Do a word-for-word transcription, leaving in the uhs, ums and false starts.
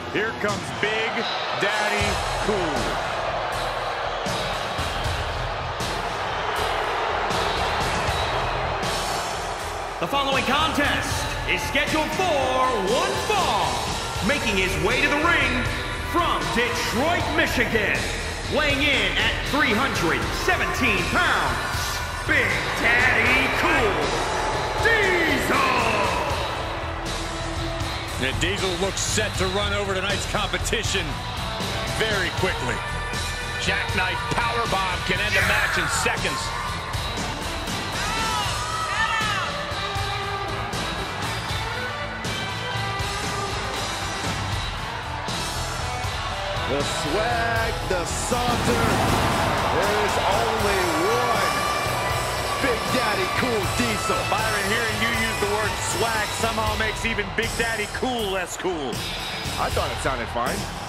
Here comes Big Daddy Cool. The following contest is scheduled for one fall. Making his way to the ring from Detroit, Michigan. Weighing in at three hundred seventeen pounds, Big Daddy Cool Diesel. And Diesel looks set to run over tonight's competition very quickly. Jackknife powerbomb can end a match in seconds. The swag, the saunter, there's only one. Big Daddy Cool Diesel. Byron, hearing you use the word swag somehow makes even Big Daddy Cool less cool. I thought it sounded fine.